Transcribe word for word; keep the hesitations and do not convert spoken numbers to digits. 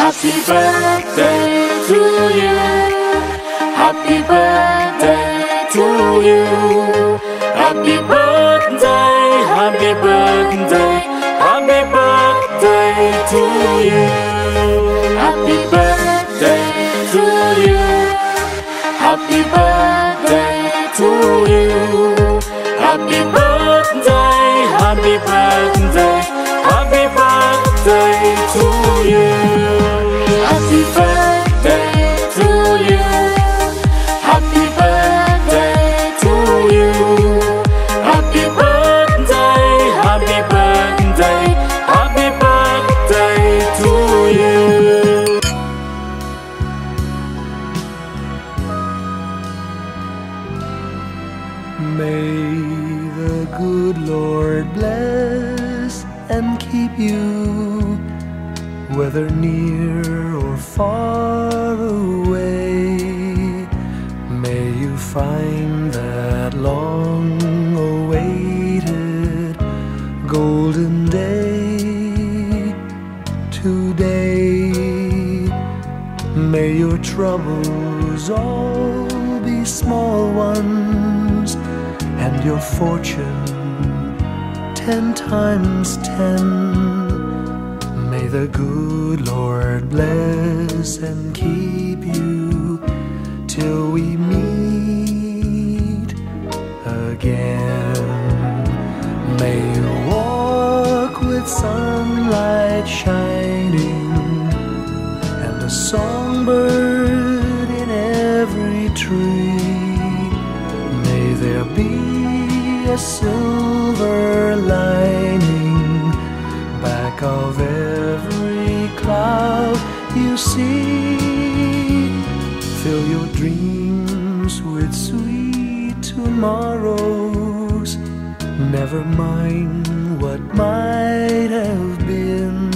Happy birthday to you. Happy birthday to you. Happy birthday, happy birthday, happy birthday to you. Happy birthday to you. Happy birthday to you. Happy birthday, happy birthday, happy birthday to you. Happy birthday to you. Happy birthday to you. Happy birthday, happy birthday, happy birthday to you. May the good Lord bless and keep you, whether near or far away. May you find that long-awaited golden day today. May your troubles all be small ones, and your fortune ten times ten. May the good Lord bless and keep you till we meet again. May you walk with sunlight shining and a songbird in every tree. May there be a silver lining back of every cloud you see. Fill your dreams with sweet tomorrows. Never mind what might have been.